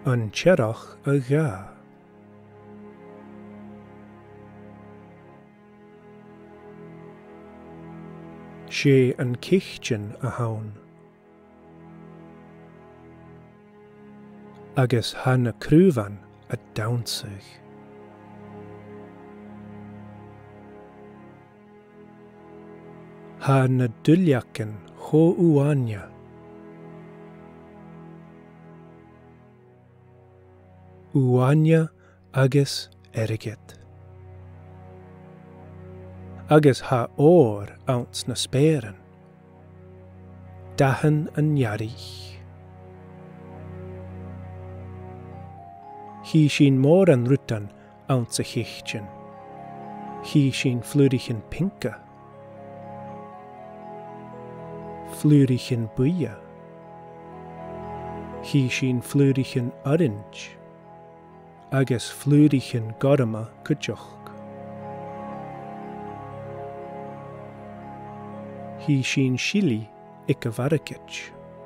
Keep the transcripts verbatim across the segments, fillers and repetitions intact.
an t-Earrach a gha. Sé an cichtin a haun. Agus ha na cruvan a downsig. Ha na duljaken ho uania. Uania agus eriget. Agus ha or ounce na speren. Dahan an yarich. Hi sin mor an rutan ounce a chichtjen. Hi sin flurichen pinka. Flurichen buia. Hi sin flurichen orange. Agus flurichen godama kujoch. Hi sin chili ik a varakich.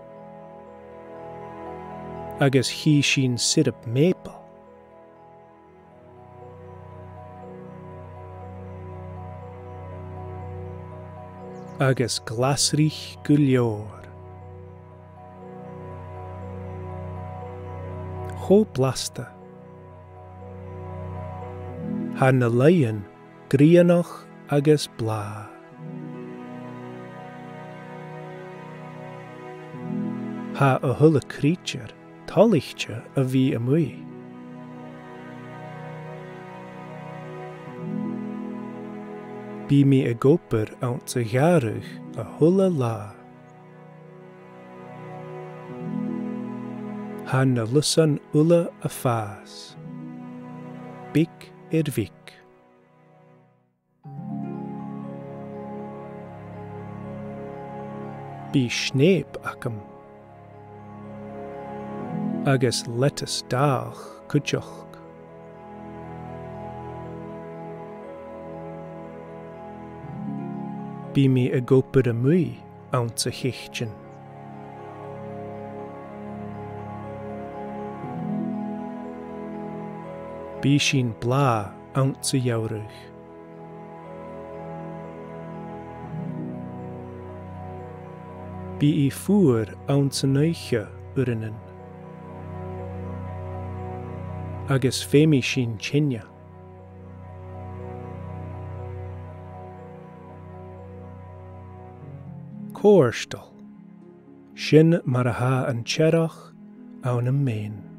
Agus hi sin syrup maple. Agus glasrich gulior. Ho blasta. Ha na lion grianoch agus bla. Ha a hulle creature talichtje a vi a mui. Bi mi a goper ounce a garuch a hulle la. Ha na lussan ulle a faas. Bik er vik. Bi sneep akam. Agus lettuce dach kujoch. Bi mi a goper a mui ounce a chichtjen. Bi sin bla ounce a jouruch. Bi I fuer ounce a neuche urinnen. Agus femi sin chinja. Córstal, sin mar a ha an t-Earrach an a Maine.